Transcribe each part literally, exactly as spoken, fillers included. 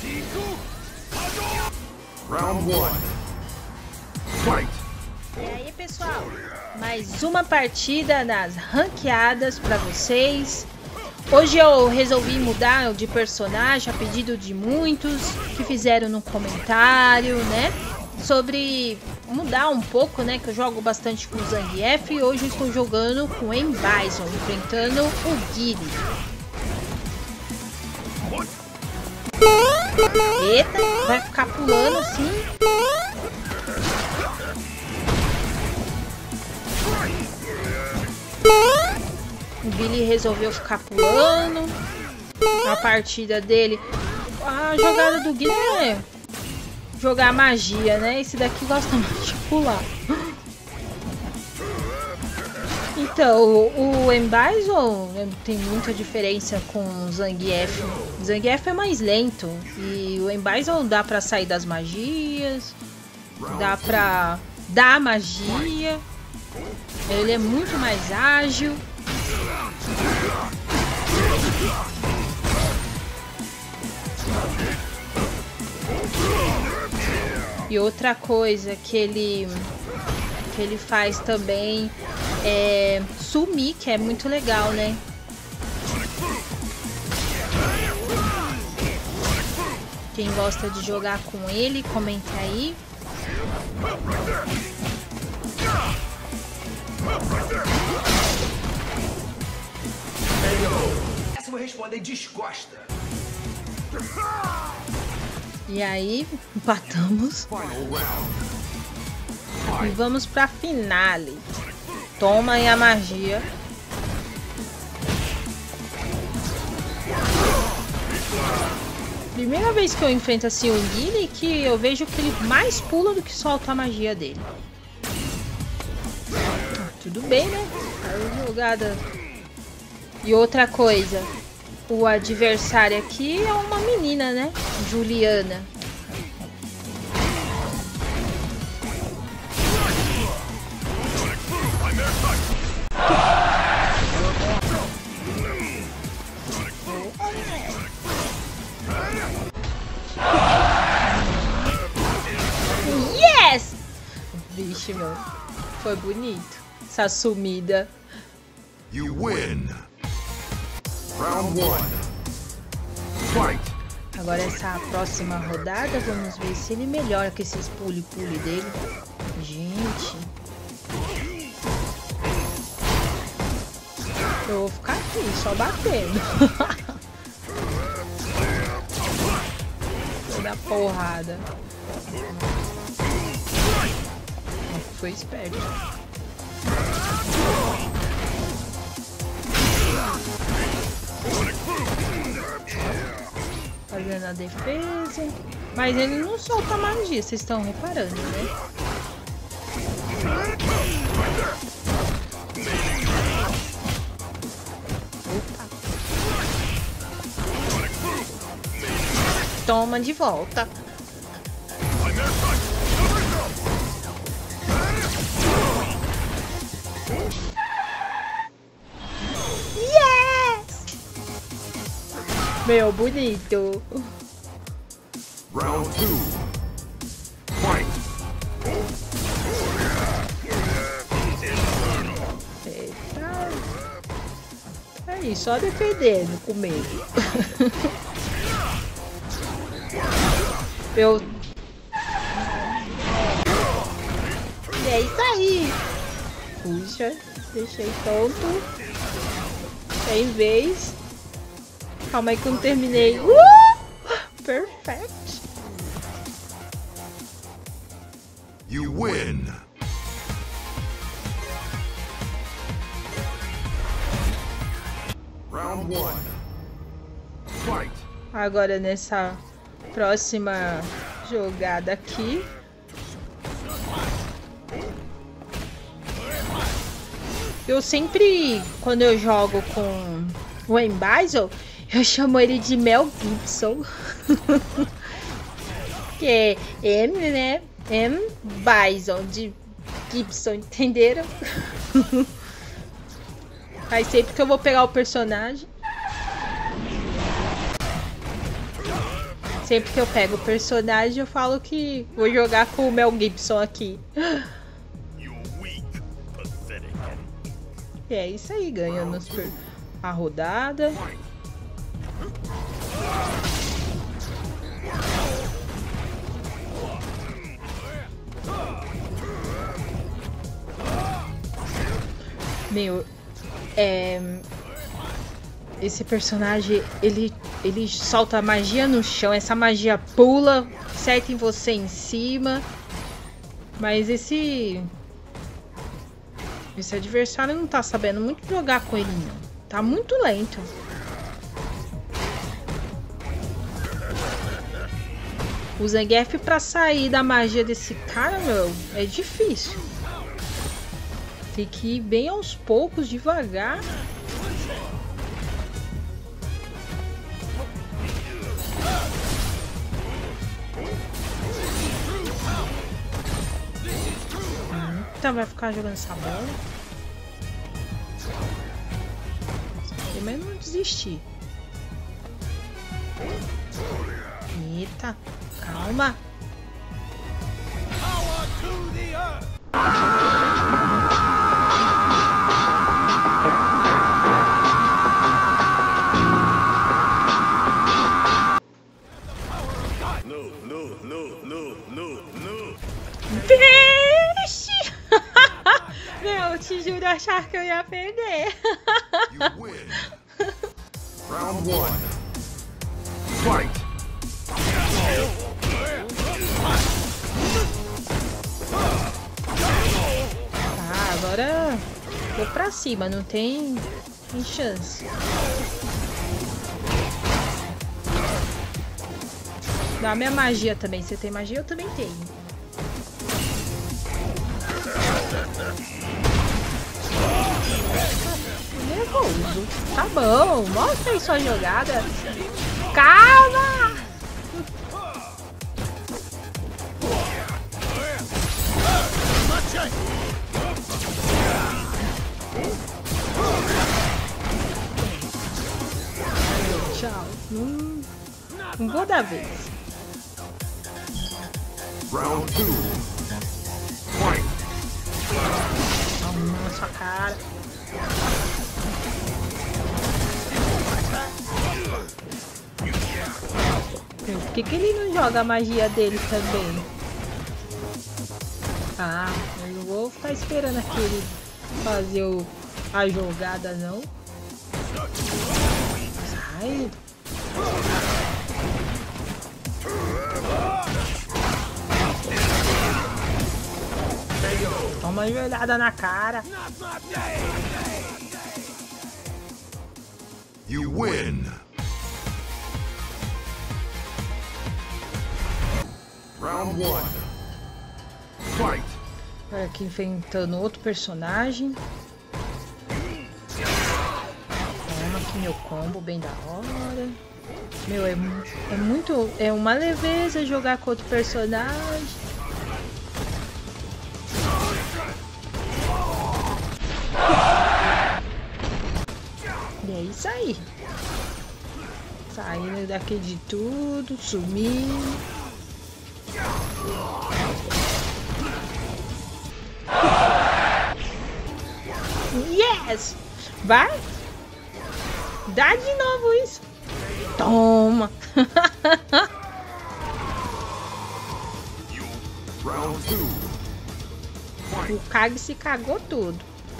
Round one. Fight. E aí, pessoal, mais uma partida nas ranqueadas pra vocês. Hoje eu resolvi mudar de personagem a pedido de muitos que fizeram no comentário, né? Sobre mudar um pouco, né? Que eu jogo bastante com o Zangief e hoje eu estou jogando com o M-Bison, enfrentando o Guile. Eita, vai ficar pulando assim. O Billy resolveu ficar pulando. A partida dele. A jogada do Guile é jogar magia, né? Esse daqui gosta mais de pular. Então, o M-Bison tem muita diferença com o Zangief. O Zangief é mais lento. E o M-Bison dá pra sair das magias. Dá pra dar magia. Ele é muito mais ágil. E outra coisa que ele que ele faz também é sumir, que é muito legal, né? Quem gosta de jogar com ele, comenta aí. Essa eu vou responder descosta. E aí, empatamos. E vamos pra finale. Toma aí a magia. Primeira vez que eu enfrento assim o Guile, que eu vejo que ele mais pula do que solta a magia dele. Tudo bem, né? A jogada. E outra coisa, o adversário aqui é uma menina, né? Juliana. Yes! Vixe, meu. Foi bonito. Essa sumida. You win. Round one. Fight. Agora essa próxima rodada, vamos ver se ele melhora com esses pule-pule dele. Gente. Eu vou ficar aqui, só batendo. Vou dar porrada. Foi esperto. Fazendo a defesa. Mas ele não solta magia, vocês estão reparando, né? Opa. Toma de volta. Meu, bonito. Round two. Fight. Eita. Aí, só defendendo com medo. Eu... É isso aí. Puxa, deixei tonto. Sem vez. Calma aí que eu não terminei. Uh! Perfect. You win. Round one. Fight. Agora nessa próxima jogada aqui. Eu sempre, quando eu jogo com o M-Bison, eu chamo ele de Mel Gibson. Que é M, né? M-Bison, de Gibson, entenderam? Aí sempre que eu vou pegar o personagem, Sempre que eu pego o personagem, eu falo que vou jogar com o Mel Gibson aqui. E é isso aí, ganhando a rodada. Meu, é... esse personagem, ele, ele solta magia no chão. Essa magia pula, acerta em você em cima. Mas esse... Esse adversário não tá sabendo muito jogar com ele, não. Tá muito lento. O Zangief, pra sair da magia desse cara, meu, é difícil. Tem que ir bem aos poucos, devagar. Então vai ficar jogando essa bola. Mas não desistir. Eita, calma. Vixe! Meu, eu te juro achar que eu ia perder. You win. Round one. Fight. Tá, agora vou pra cima, não tem, tem chance. Dá minha magia também. Você tem magia? Eu também tenho. Nervoso. Tá bom, mostra aí sua jogada. Calma! Tchau. Não, não vou dar vez. Round two. Fight. Toma na sua cara. Por que, que ele não joga a magia dele também? Ah, eu não vou ficar esperando aquele fazer o, a jogada, não. Sai. Toma uma joelhada na cara. You win. Round one. Fight. Olha aqui enfrentando outro personagem. Toma aqui meu combo bem da hora. Meu, é, é muito... É uma leveza jogar com outro personagem. E é isso aí. Saindo daqui de tudo, sumindo. Yes! Vai! Dá de novo isso! Toma! Round two. O Kag se cagou todo.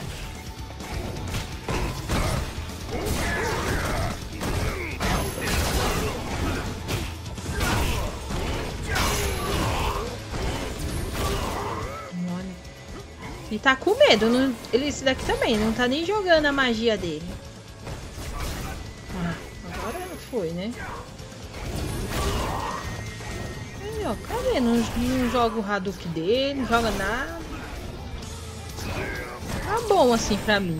E tá com medo, não, ele, esse daqui também, não tá nem jogando a magia dele. Ah, agora foi, né? Aí, ó, cadê? Não, não joga o Hadouken dele, não joga nada. Tá bom assim pra mim.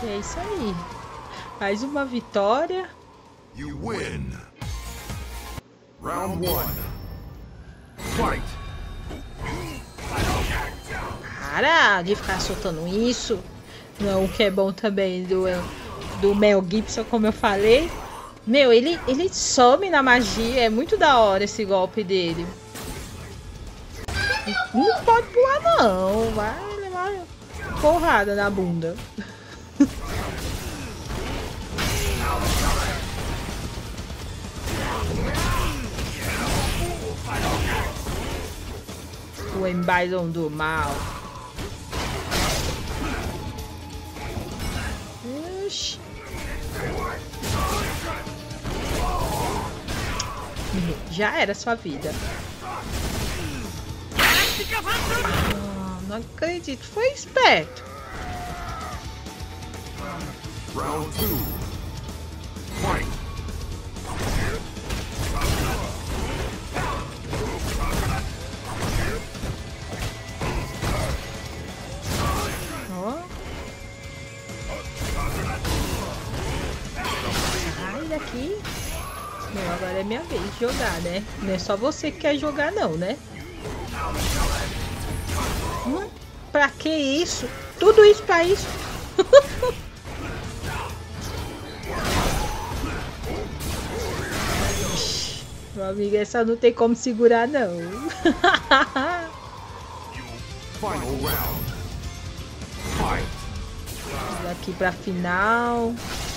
E é isso aí. Mais uma vitória. You win. Round one. Fight. Para de ficar soltando isso. Não, o que é bom também do, do Mel Gibson, como eu falei. Meu, ele, ele some na magia. É muito da hora esse golpe dele. Não pode pular não. Vai levar porrada na bunda. O Embison do mal. Ixi. Já era sua vida. Ah, não acredito. Foi esperto. Round two. Fight. Ó. Sai daqui. Meu, agora é minha vez de jogar, né? Não é só você que quer jogar, não, né? Hum, pra que isso? Tudo isso pra isso? Meu amigo, essa não tem como segurar, não. Final round. Fight. Daqui pra final.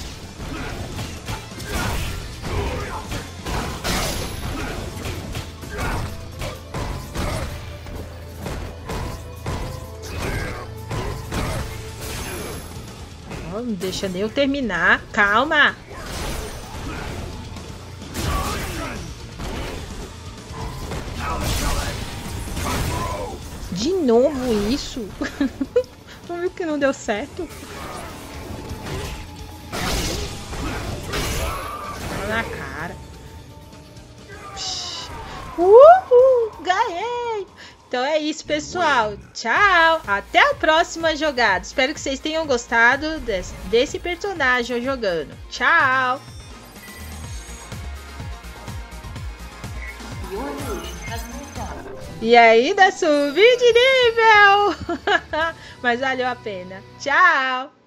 Oh, não deixa nem eu terminar. Calma. De novo isso? Não viu que não deu certo? Na cara. Uhul! Ganhei! Então é isso, pessoal. Tchau! Até a próxima jogada. Espero que vocês tenham gostado desse, desse personagem jogando. Tchau! E ainda subi de nível! Mas valeu a pena. Tchau!